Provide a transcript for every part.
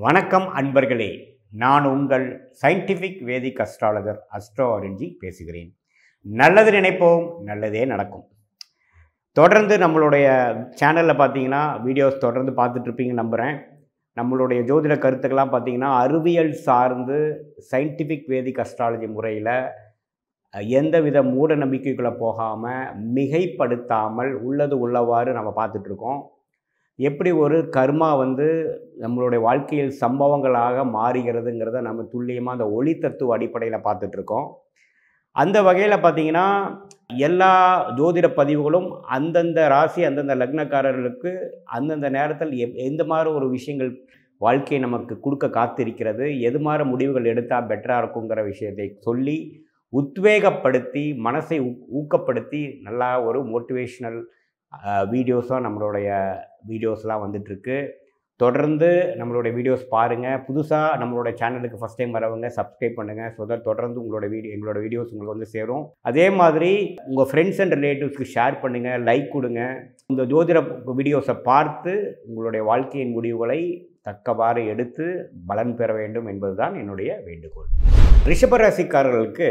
வணக்கம் அன்பர்களே, நான் உங்கள் சயின்டிஃபிக் வேதிக் அஸ்ட்ராலஜர் அஸ்ட்ரோ ஆரஞ்சி பேசுகிறேன். நல்லது நினைப்போம், நல்லதே நடக்கும். தொடர்ந்து நம்மளுடைய சேனலில் பார்த்தீங்கன்னா வீடியோஸ் தொடர்ந்து பார்த்துட்ருப்பீங்கன்னு நம்புகிறேன். நம்மளுடைய ஜோதிட கருத்துக்கெல்லாம் பார்த்தீங்கன்னா அறிவியல் சார்ந்து சயின்டிஃபிக் வேதிக் அஸ்ட்ராலஜி முறையில் எந்தவித மூட நம்பிக்கைக்குள்ளே போகாமல் மிகைப்படுத்தாமல் உள்ளது உள்ளவாறு நம்ம பார்த்துட்ருக்கோம். எப்படி ஒரு கர்மா நம்மளுடைய வாழ்க்கையில் சம்பவங்களாக மாறுகிறதுங்கிறத நம்ம துல்லியமாக அந்த ஒளி தத்துவ அடிப்படையில் பார்த்துட்ருக்கோம். அந்த வகையில் பார்த்திங்கன்னா எல்லா ஜோதிட பதிவுகளும் அந்தந்த ராசி அந்தந்த லக்னக்காரர்களுக்கு அந்தந்த நேரத்தில் எந்த மாதிரி ஒரு விஷயங்கள் வாழ்க்கையை நமக்கு கொடுக்க காத்திருக்கிறது, எது மாதிரி முடிவுகள் எடுத்தால் பெட்டராக இருக்குங்கிற விஷயத்தை சொல்லி உத்வேகப்படுத்தி மனசை ஊக்கப்படுத்தி நல்லா ஒரு மோட்டிவேஷ்னல் வீடியோஸாக நம்மளுடைய வீடியோஸ்லாம் வந்துட்டுருக்கு. தொடர்ந்து நம்மளுடைய வீடியோஸ் பாருங்கள். புதுசாக நம்மளோட சேனலுக்கு ஃபஸ்ட் டைம் வரவங்க சப்ஸ்கிரைப் பண்ணுங்கள். ஸோ தட் தொடர்ந்து எங்களோட வீடியோஸ் உங்களுக்கு சேரும். அதே மாதிரி உங்கள் ஃப்ரெண்ட்ஸ் அண்ட் ரிலேட்டிவ்ஸ்க்கு ஷேர் பண்ணுங்கள், லைக் கொடுங்க. இந்த ஜோதிட வீடியோஸை பார்த்து உங்களுடைய வாழ்க்கையின் முடிவுகளை தக்கவாறு எடுத்து பலன் பெற வேண்டும் என்பதுதான் என்னுடைய வேண்டுகோள். ரிஷபராசிக்காரர்களுக்கு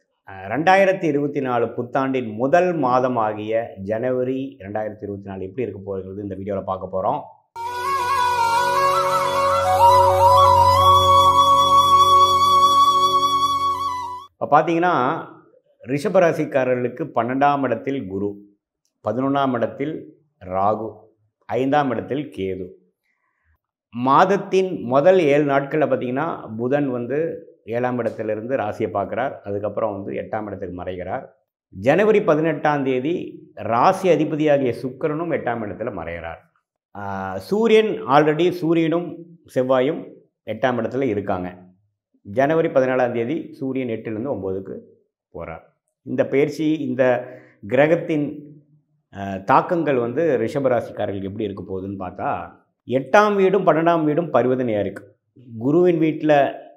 2024 புத்தாண்டின் முதல் மாதமாகிய ஜனவரி 2024 எப்படி இருக்க போகிறது இந்த வீடியோவில் பார்க்க போகிறோம். இப்போ பார்த்தீங்கன்னா ரிஷபராசிக்காரர்களுக்கு 12ஆம் இடத்தில் குரு, 11ஆம் இடத்தில் ராகு, 5ஆம் இடத்தில் கேது. மாதத்தின் முதல் 7 நாட்களில் பார்த்திங்கன்னா புதன் 7ஆம் இடத்திலிருந்து ராசியை பார்க்குறார். அதுக்கப்புறம் 8ஆம் இடத்துக்கு மறைகிறார். ஜனவரி 18ஆம் தேதி ராசி அதிபதியாகிய சுக்கிரனும் 8ஆம் இடத்துல மறைகிறார். சூரியனும் செவ்வாயும் 8ஆம் இடத்துல இருக்காங்க. ஜனவரி 14ஆம் தேதி சூரியன் 8லேருந்து 9க்கு போகிறார். இந்த பயிற்சி, இந்த கிரகத்தின் தாக்கங்கள் ரிஷபராசிக்காரர்களுக்கு எப்படி இருக்க போகுதுன்னு பார்த்தா, 8ஆம் வீடும் 12ஆம் வீடும் பரிவர்த்தனையாக இருக்குது. குருவின் வீட்டில்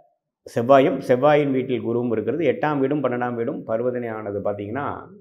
செவ்வாயின் வீட்டில் குருவும் இருக்கிறது. 8ஆம் வீடும் 12ஆம் வீடும் பரிவர்த்தனை ஆனது பார்த்திங்கன்னா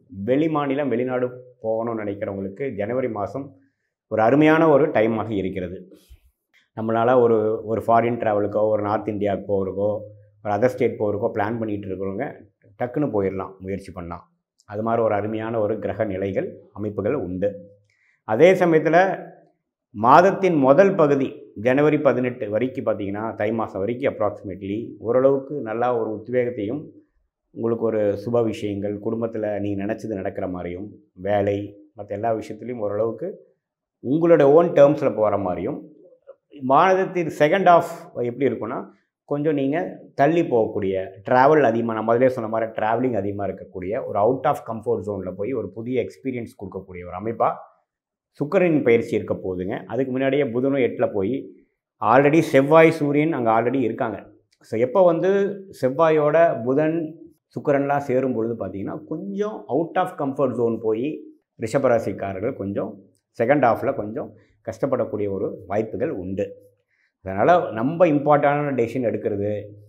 வெளிநாடு போகணும்னு நினைக்கிறவங்களுக்கு ஜனவரி மாதம் ஒரு அருமையான ஒரு டைமாக இருக்கிறது. நம்மளால் ஒரு ஃபாரின் ட்ராவலுக்கோ, ஒரு நார்த் இந்தியாவுக்கு போகிறக்கோ, ஒரு அதர் ஸ்டேட் போகிறக்கோ பிளான் பண்ணிகிட்டு இருக்கிறவங்க டக்குன்னு போயிடலாம், முயற்சி பண்ணலாம். அது மாதிரி ஒரு அருமையான ஒரு கிரக நிலைகள் அமைப்புகள் உண்டு. அதே சமயத்தில் மாதத்தின் முதல் பகுதி ஜனவரி 18 வரைக்கும் பார்த்திங்கன்னா தை மாதம் வரைக்கும் அப்ராக்சிமேட்லி ஓரளவுக்கு நல்லா ஒரு உத்வேகத்தையும், உங்களுக்கு ஒரு சுப விஷயங்கள் குடும்பத்தில் நீங்கள் நினச்சது நடக்கிற மாதிரியும், வேலை மற்ற எல்லா விஷயத்துலையும் ஓரளவுக்கு உங்களோட ஓன் டேர்ம்ஸில் போகிற மாதிரியும், மாதத்தின் செகண்ட் ஆஃப் எப்படி இருக்குன்னா கொஞ்சம் நீங்கள் தள்ளி போகக்கூடிய ட்ராவல் அதிகமாக, நான் முதலே சொன்ன மாதிரி ட்ராவலிங் அதிகமாக இருக்கக்கூடிய ஒரு அவுட் ஆஃப் கம்ஃபர்ட் ஜோனில் போய் ஒரு புதிய எக்ஸ்பீரியன்ஸ் கொடுக்கக்கூடிய ஒரு அமைப்பாக சுக்கிரனின் பயிற்சி இருக்க போகுதுங்க. அதுக்கு முன்னாடியே புதனும் 8ல் போய் ஆல்ரெடி செவ்வாய் சூரியன் அங்கே ஆல்ரெடி இருக்காங்க. ஸோ எப்போ செவ்வாயோட புதன் சுக்கிரன்லாம் சேரும் பொழுது பார்த்திங்கன்னா கொஞ்சம் அவுட் ஆஃப் கம்ஃபர்ட் ஜோன் போய் ரிஷபராசிக்காரர்கள் கொஞ்சம் செகண்ட் ஹாஃபில் கொஞ்சம் கஷ்டப்படக்கூடிய ஒரு வாய்ப்புகள் உண்டு. அதனால் நம்ம இம்பார்ட்டண்டான டெசிஷன் எடுக்கிறது,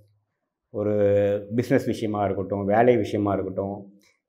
ஒரு பிஸ்னஸ் விஷயமாக இருக்கட்டும், வேலை விஷயமாக இருக்கட்டும்,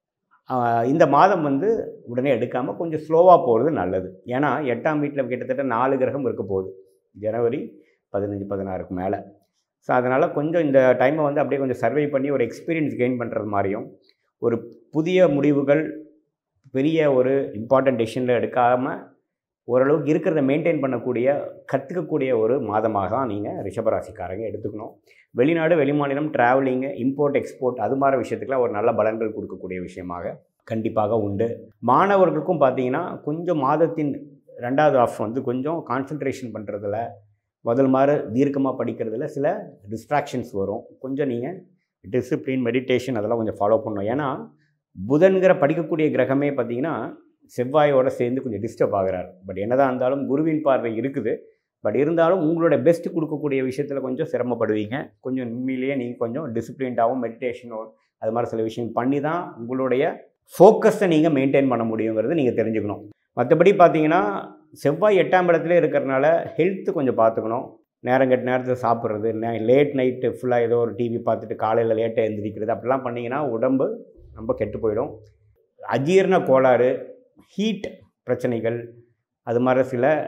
இந்த மாதம் உடனே எடுக்காமல் கொஞ்சம் ஸ்லோவாக போகிறது நல்லது. ஏன்னா 8ஆம் வீட்டில் கிட்டத்தட்ட 4 கிரகம் இருக்க போகுது ஜனவரி 15-16க்கு மேலே. ஸோ அதனால் கொஞ்சம் இந்த டைமை அப்படியே கொஞ்சம் சர்வை பண்ணி ஒரு எக்ஸ்பீரியன்ஸ் கெயின் பண்ணுறது மாதிரியும், ஒரு புதிய முடிவுகள் பெரிய ஒரு இம்பார்ட்டன்ட் டெசிஷனில் எடுக்காமல் ஓரளவுக்கு இருக்கிறத மெயின்டைன் பண்ணக்கூடிய கற்றுக்கக்கூடிய ஒரு மாதமாக தான் நீங்கள் ரிஷபராசிக்காரங்க எடுத்துக்கணும். வெளிநாடு வெளிமாநிலம் ட்ராவலிங்கு, இம்போர்ட் எக்ஸ்போர்ட் அது மாதிரி விஷயத்துக்குலாம் ஒரு நல்ல பலன்கள் கொடுக்கக்கூடிய விஷயமாக கண்டிப்பாக உண்டு. மாணவர்களுக்கும் பார்த்திங்கன்னா கொஞ்சம் மாதத்தின் 2வது ஆஃப் கொஞ்சம் கான்சன்ட்ரேஷன் பண்ணுறதுல, முதல் மாதிரி தீர்க்கமாக படிக்கிறதுல சில டிஸ்ட்ராக்ஷன்ஸ் வரும். கொஞ்சம் நீங்கள் டிசிப்ளின், மெடிடேஷன் அதெல்லாம் கொஞ்சம் ஃபாலோ பண்ணணும். ஏன்னா புதன்கிற படிக்கக்கூடிய கிரகமே பார்த்திங்கன்னா செவ்வாயோடு சேர்ந்து கொஞ்சம் டிஸ்டர்ப் ஆகிறார். பட் என்னதான் இருந்தாலும் குருவின் பார்வை இருக்குது. பட் இருந்தாலும் உங்களோட பெஸ்ட்டு கொடுக்கக்கூடிய விஷயத்தில் கொஞ்சம் சிரமப்படுவீங்க. கொஞ்சம் உண்மையிலேயே நீங்கள் கொஞ்சம் டிசிப்ளின்டாகவும் மெடிடேஷனோ அது மாதிரி சில விஷயம் பண்ணி தான் உங்களுடைய ஃபோக்கஸை நீங்கள் மெயின்டைன் பண்ண முடியுங்கிறது நீங்கள் தெரிஞ்சுக்கணும். மற்றபடி பார்த்தீங்கன்னா செவ்வாய் 8ஆம் இடத்துல இருக்கிறனால ஹெல்த்து கொஞ்சம் பார்த்துக்கணும். நேரங்கெட்ட நேரத்தில் சாப்பிட்றது, லேட் நைட்டு ஃபுல்லாக ஏதோ ஒரு டிவி பார்த்துட்டு காலையில் லேட்டாக எழுந்திரிக்கிறது, அப்படிலாம் பண்ணிங்கன்னா உடம்பு ரொம்ப கெட்டு போயிடும். அஜீரண கோளாறு, ஹீட் பிரச்சனைகள், அது மாதிரி சில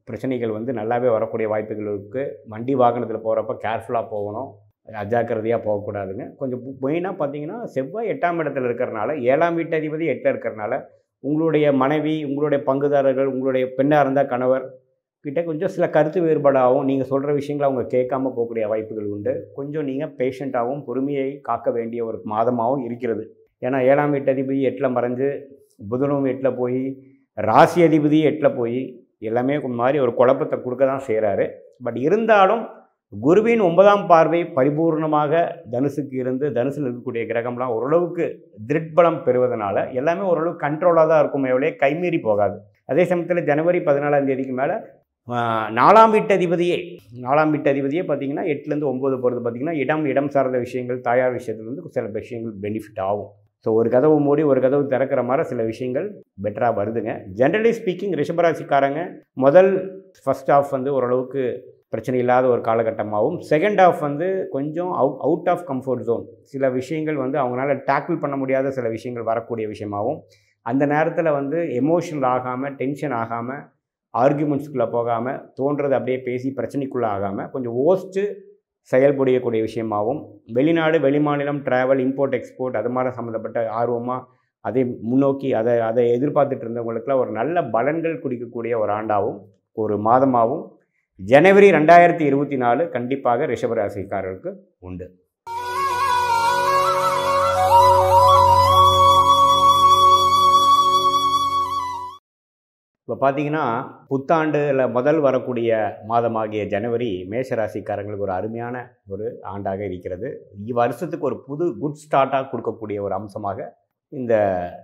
பிரச்சனைகள் வந்து நல்லாவே வரக்கூடிய வாய்ப்புகள் இருக்குது. வண்டி வாகனத்தில் போகிறப்ப கேர்ஃபுல்லாக போகணும், அஜாக்கிரதையாக போகக்கூடாதுங்க. கொஞ்சம் மெயினாக பார்த்தீங்கன்னா செவ்வாய் 8ஆம் இடத்துல இருக்கிறனால, 7ஆம் வீட்டு அதிபதி 8ல் இருக்கிறனால, உங்களுடைய மனைவி, உங்களுடைய பங்குதாரர்கள், உங்களுடைய பெண்ணாக இருந்தால் கணவர் கிட்ட கொஞ்சம் சில கருத்து வேறுபாடாகவும், நீங்கள் சொல்கிற விஷயங்களை அவங்க கேட்காம போகக்கூடிய வாய்ப்புகள் உண்டு. கொஞ்சம் நீங்கள் பேஷண்ட்டாகவும் பொறுமையை காக்க வேண்டிய ஒரு மாதமாகவும் இருக்கிறது. ஏன்னா 7ஆம் வீட்டு அதிபதி 8ல் மறைஞ்சு, புதனும் 8ல் போய், ராசி அதிபதி 8ல் போய், எல்லாமே மாதிரி ஒரு குழப்பத்தை கொடுக்க தான் செய்கிறாரு. பட் இருந்தாலும் குருவின் 9ஆம் பார்வை பரிபூர்ணமாக தனுசுக்கு இருந்து, தனுசில் இருக்கக்கூடிய கிரகம்லாம் ஓரளவுக்கு திருட்பலம் பெறுவதனால எல்லாமே ஓரளவு கண்ட்ரோலாக தான் இருக்குமே ஒழிய கைமீறி போகாது. அதே சமயத்தில் ஜனவரி 14ஆம் தேதிக்கு மேலே 4ஆம் வீட்டு அதிபதியே பார்த்தீங்கன்னா 8லேருந்து 9 போகிறது பார்த்தீங்கன்னா இடம் சார்ந்த விஷயங்கள், தாயார் விஷயத்துலேருந்து சில விஷயங்கள் பெனிஃபிட் ஆகும். ஸோ ஒரு கதவு மூடி ஒரு கதவு திறக்கிற மாதிரி சில விஷயங்கள் பெட்டராக வருதுங்க. ஜென்ரலி ஸ்பீக்கிங் ரிஷபராசிக்காரங்க ஃபஸ்ட் ஹாஃப் வந்து ஓரளவுக்கு பிரச்சனை இல்லாத ஒரு காலகட்டமாகவும், செகண்ட் ஹாஃப் வந்து கொஞ்சம் அவுட் ஆஃப் கம்ஃபர்ட் ஜோன், சில விஷயங்கள் வந்து அவங்களால டேக்கிள் பண்ண முடியாத சில விஷயங்கள் வரக்கூடிய விஷயமாகவும், அந்த நேரத்தில் வந்து எமோஷனல் ஆகாமல், டென்ஷன் ஆகாமல், ஆர்கியூமெண்ட்ஸ்குள்ளே போகாமல், தோன்றது அப்படியே பேசி பிரச்சனைக்குள்ளே ஆகாமல் கொஞ்சம் ஓஸ்ட்டு செயல்புரியக்கூடிய விஷயமாகவும், வெளிநாடு வெளிமாநிலம் ட்ராவல், இம்போர்ட் எக்ஸ்போர்ட் அது மாதிரி சம்மந்தப்பட்ட ஆர்வமாக அதை முன்னோக்கி அதை எதிர்பார்த்துட்டு இருந்தவங்களுக்குலாம் ஒரு நல்ல பலன்கள் குடிக்கக்கூடிய ஒரு ஆண்டாகவும் ஒரு மாதமாகவும் ஜனவரி 2024 கண்டிப்பாக ரிஷபராசிக்காரருக்கு உண்டு. இப்போ பார்த்தீங்கன்னா புத்தாண்டில் முதல் வரக்கூடிய மாதமாகிய ஜனவரி மேஷராசிக்காரங்களுக்கு ஒரு அருமையான ஒரு ஆண்டாக இருக்கிறது. வருஷத்துக்கு ஒரு புது குட் ஸ்டார்ட்டாக கொடுக்கக்கூடிய ஒரு அம்சமாக இந்த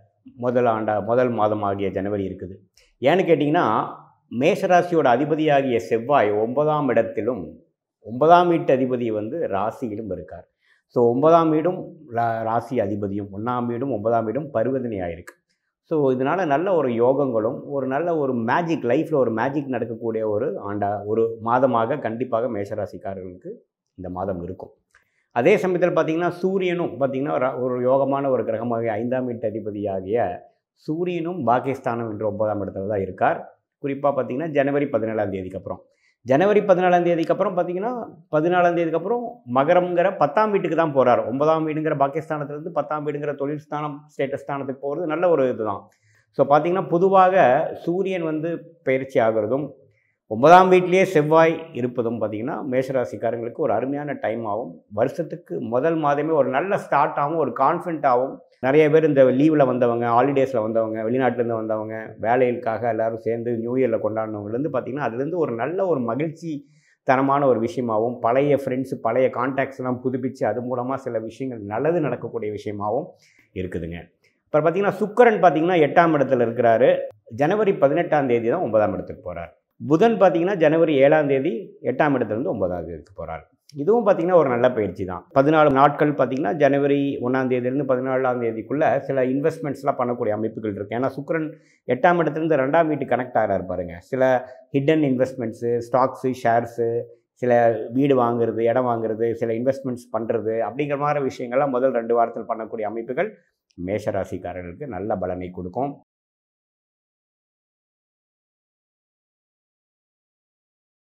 முதல் மாதமாகிய ஜனவரி இருக்குது. ஏன்னு கேட்டிங்கன்னா, மேஷராசியோட அதிபதியாகிய செவ்வாய் 9ஆம் இடத்திலும் 9ஆம் வீட்டு அதிபதி வந்து ராசியிலும் இருக்கார். ஸோ 9ஆம் வீடும் ராசி அதிபதியும் 1ஆம் வீடும் 9ஆம் வீடும் பரிவர்த்தனை ஆகிருக்கு. ஸோ இதனால் நல்ல ஒரு யோகங்களும் ஒரு நல்ல ஒரு மேஜிக் லைஃப்பில் ஒரு மேஜிக் நடக்கக்கூடிய ஒரு மாதமாக கண்டிப்பாக மேஷராசிக்காரர்களுக்கு இந்த மாதம் இருக்கும். அதே சமயத்தில் பார்த்திங்கன்னா சூரியனும் பார்த்திங்கன்னா ஒரு யோகமான ஒரு கிரகமாக 5ஆம் வீட்டு அதிபதியாகிய சூரியனும் பாகிஸ்தானம் என்ற 9ஆம் இடத்துல தான் இருக்கார். குறிப்பாக பார்த்திங்கன்னா ஜனவரி 14ஆம் தேதிக்கு அப்புறம் பார்த்திங்கன்னா 14ஆம் தேதிக்கு அப்புறம் மகரம்ங்கிற 10ஆம் வீட்டுக்கு தான் போகிறார். 9ஆம் வீடுங்கிற பாகிஸ்தானத்துலேருந்து 10ஆம் வீடுங்கிற தொழில் ஸ்தானம், ஸ்டேட்டஸ் ஸ்தானத்துக்கு போகிறது நல்ல ஒரு இதுதான். ஸோ பார்த்திங்கன்னா பொதுவாக சூரியன் வந்து பயிற்சி ஆகிறதும் 9ஆம் வீட்டிலேயே செவ்வாய் இருப்பதும் பார்த்திங்கன்னா மேஷராசிக்காரங்களுக்கு ஒரு அருமையான டைம் ஆகும். வருஷத்துக்கு முதல் மாதமே ஒரு நல்ல ஸ்டார்ட் ஆகும், ஒரு கான்ஃபிடென்ட்டாகவும். நிறைய பேர் இந்த லீவில் வந்தவங்க, ஹாலிடேஸில் வந்தவங்க, வெளிநாட்டிலேருந்து வந்தவங்க, வேலைகளுக்காக எல்லோரும் சேர்ந்து நியூ இயரில் கொண்டாடினவங்கலேருந்து பார்த்திங்கன்னா அதுலேருந்து ஒரு நல்ல ஒரு மகிழ்ச்சி தரமான ஒரு விஷயமாகவும், பழைய ஃப்ரெண்ட்ஸு, பழைய கான்டாக்ட்ஸ்லாம் புதுப்பித்து அது மூலமாக சில விஷயங்கள் நல்லது நடக்கக்கூடிய விஷயமாகவும் இருக்குதுங்க. அப்புறம் பார்த்திங்கன்னா சுக்கிரன் பார்த்திங்கன்னா 8ஆம் இடத்துல இருக்கிறாரு. ஜனவரி 18ஆம் தேதி தான் 9ஆம் இடத்துக்கு போகிறார். புதன் பார்த்திங்கன்னா ஜனவரி 7ஆம் தேதி 8ஆம் இடத்துலேருந்து 9ஆம் தேதிக்கு போகிறார். இதுவும் பார்த்திங்கன்னா ஒரு நல்ல பயிற்சி தான். 14 நாட்கள் பார்த்திங்கன்னா ஜனவரி 1ஆம் தேதியிலேருந்து 14ஆம் தேதிக்குள்ளே சில இன்வெஸ்ட்மெண்ட்ஸ்லாம் பண்ணக்கூடிய அமைப்புகள் இருக்குது. ஏன்னா சுக்கிரன் 8ஆம் இடத்துலேருந்து 2ஆம் வீட்டு கனெக்ட் ஆகிறார் பாருங்கள். சில ஹிடன் இன்வெஸ்ட்மெண்ட்ஸு, ஸ்டாக்ஸு, ஷேர்ஸு, சில வீடு வாங்குறது, இடம் வாங்குறது, சில இன்வெஸ்ட்மெண்ட்ஸ் பண்ணுறது அப்படிங்கிற மாதிரி விஷயங்கள்லாம் முதல் 2 வாரத்தில் பண்ணக்கூடிய அமைப்புகள் மேஷராசிக்காரர்களுக்கு நல்ல பலனை கொடுக்கும்.